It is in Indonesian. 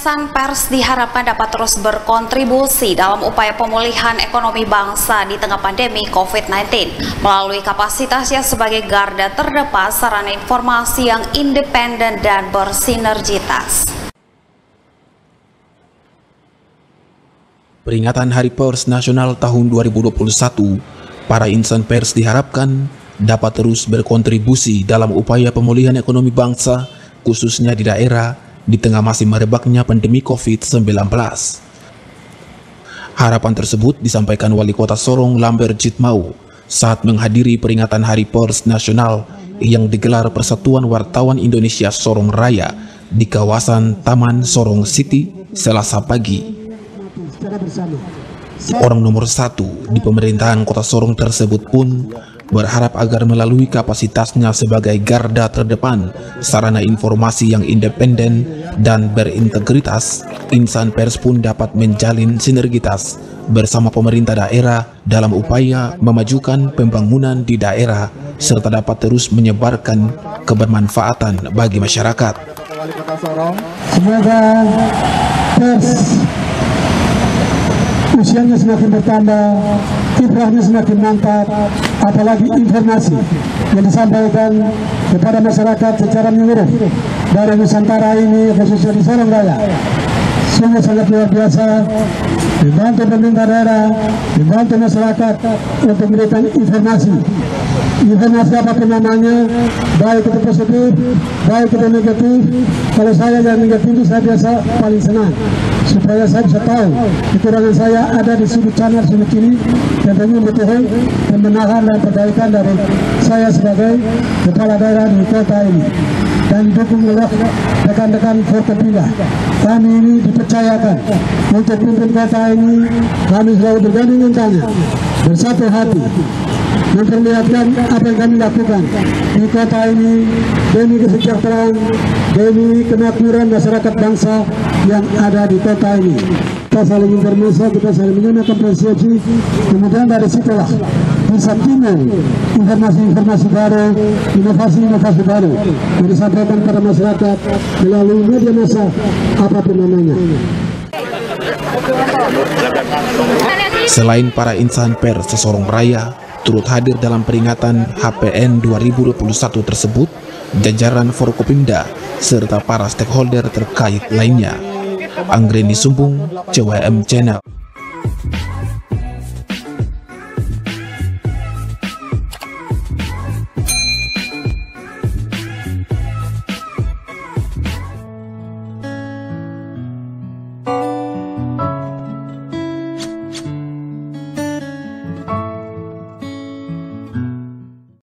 insan pers diharapkan dapat terus berkontribusi dalam upaya pemulihan ekonomi bangsa di tengah pandemi COVID-19 melalui kapasitasnya sebagai garda terdepan sarana informasi yang independen dan bersinergitas. Peringatan Hari Pers Nasional tahun 2021, para insan pers diharapkan dapat terus berkontribusi dalam upaya pemulihan ekonomi bangsa, khususnya di daerah di tengah masih merebaknya pandemi COVID-19. Harapan tersebut disampaikan Wali Kota Sorong Lambert Jitmau saat menghadiri peringatan Hari Pers Nasional yang digelar Persatuan Wartawan Indonesia Sorong Raya di kawasan Taman Sorong City Selasa pagi. Orang nomor 1 di pemerintahan Kota Sorong tersebut pun berharap agar melalui kapasitasnya sebagai garda terdepan sarana informasi yang independen dan berintegritas, insan pers pun dapat menjalin sinergitas bersama pemerintah daerah dalam upaya memajukan pembangunan di daerah serta dapat terus menyebarkan kebermanfaatan bagi masyarakat. Semoga pers usianya semakin bertambah, kiprahnya semakin mantap, apalagi informasi yang disampaikan kepada masyarakat secara menyeluruh dari Nusantara ini, khususnya di Sorong Raya, sungguh sangat luar biasa. Dibantu pemerintah daerah, dibantu masyarakat untuk memberikan informasi apapun namanya, baik itu positif, baik itu negatif. Kalau saya yang negatif itu saya biasa paling senang, supaya saya bisa tahu kekurangan saya ada di sudut kanan, sudut kiri, tentunya betul pembenahan dan perbaikan dari saya sebagai kepala daerah di kota ini. Dan dukung oleh rekan-rekan Forkopimda. Kami ini dipercayakan untuk memimpin kota ini. Kami selalu bergandingan tangan, bersatu hati, memperlihatkan apa yang kami lakukan di kota ini demi kesejahteraan, demi kemakmuran masyarakat bangsa yang ada di kota ini. Kita saling informasi, kita saling menyamakan persepsi, kemudian dari situlah bisa timbul informasi-informasi baru, inovasi-inovasi baru yang disampaikan pada masyarakat melalui media massa apapun namanya. Selain para insan pers Sorong Raya turut hadir dalam peringatan HPN 2021 tersebut, jajaran Forkopimda serta para stakeholder terkait lainnya. Anggreni Sumbung, CWM Channel.